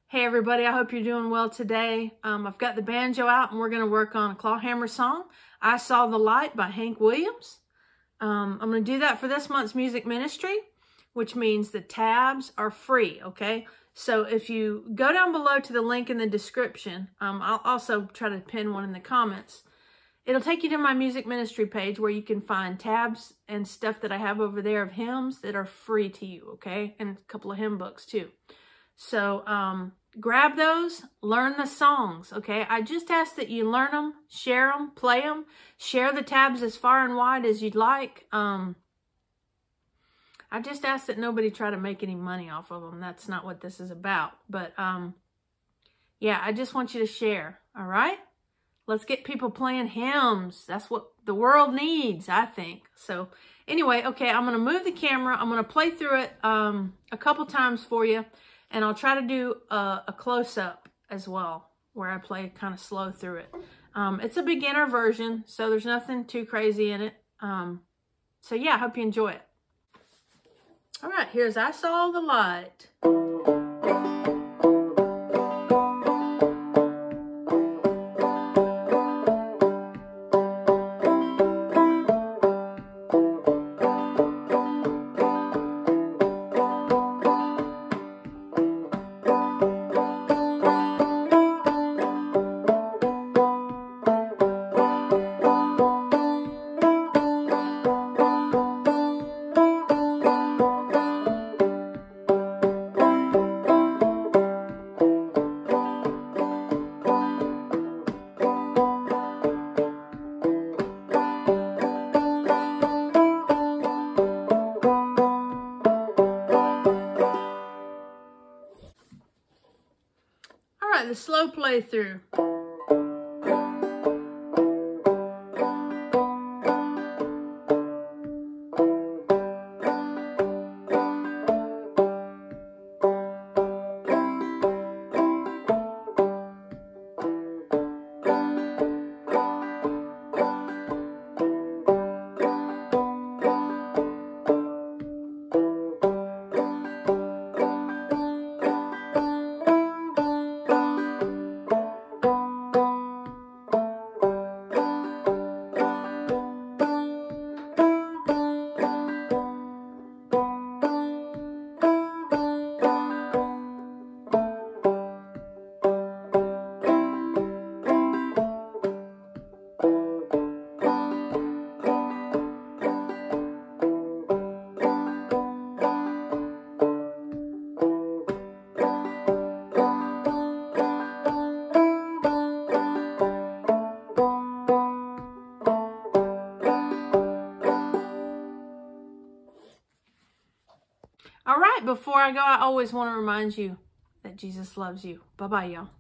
Hey everybody, I hope you're doing well today. I've got the banjo out and we're going to work on a clawhammer song, I Saw the Light by Hank Williams. I'm going to do that for this month's music ministry, which means the tabs are free, okay? So if you go down below to the link in the description, I'll also try to pin one in the comments. It'll take you to my music ministry page where you can find tabs and stuff that I have over there of hymns that are free to you, okay? And a couple of hymn books too. So grab those, learn the songs, okay? I just ask that you learn them, share them, play them, share the tabs as far and wide as you'd like. I just ask that nobody try to make any money off of them. That's not what this is about. But yeah, I just want you to share, all right? Let's get people playing hymns. That's what the world needs, I think. So anyway, okay, I'm going to move the camera. I'm going to play through it a couple times for you. And I'll try to do a close-up as well, where I play kind of slow through it. It's a beginner version, so there's nothing too crazy in it. So yeah, I hope you enjoy it. All right, here's I Saw the Light. All right, the slow play through. All right, before I go, I always want to remind you that Jesus loves you. Bye-bye, y'all.